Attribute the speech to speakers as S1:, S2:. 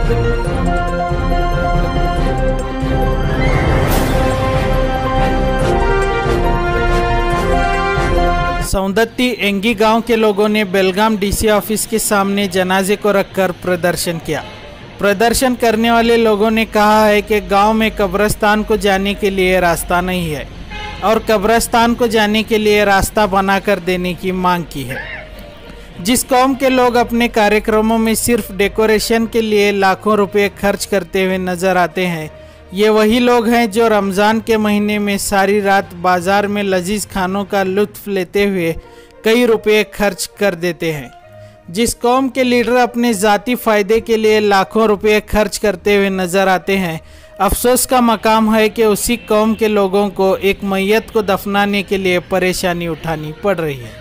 S1: Saundatti angry गांव के लोगों ने बेलगाम डीसी ऑफिस के सामने जनाजे को रखकर प्रदर्शन किया। प्रदर्शन करने वाले लोगों ने कहा है कि गांव में कब्रिस्तान को जाने के लिए रास्ता नहीं है और कब्रिस्तान को जाने के लिए रास्ता बनाकर देने की मांग की है। जिस कौम के लोग अपने कार्यक्रमों में सिर्फ डेकोरेशन के लिए लाखों रुपए खर्च करते हुए नजर आते हैं, ये वही लोग हैं जो रमज़ान के महीने में सारी रात बाज़ार में लजीज खानों का लुत्फ़ लेते हुए कई रुपए खर्च कर देते हैं। जिस कौम के लीडर अपने ज़ाती फ़ायदे के लिए लाखों रुपए खर्च करते हुए नज़र आते हैं, अफसोस का मकाम है कि उसी कौम के लोगों को एक मैयत को दफनाने के लिए परेशानी उठानी पड़ रही है।